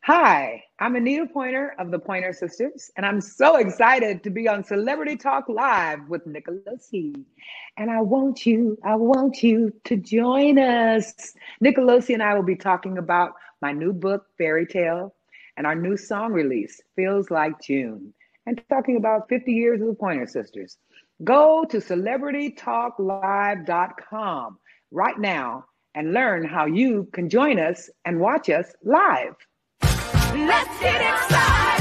Hi, I'm Anita Pointer of the Pointer Sisters, and I'm so excited to be on Celebrity Talk Live with Nicolosi. And I want you to join us. Nicolosi and I will be talking about my new book, Fairy Tale, and our new song release, Feels Like June, and talking about 50 years of the Pointer Sisters. Go to celebritytalklive.com right now and learn how you can join us and watch us live. Let's get excited.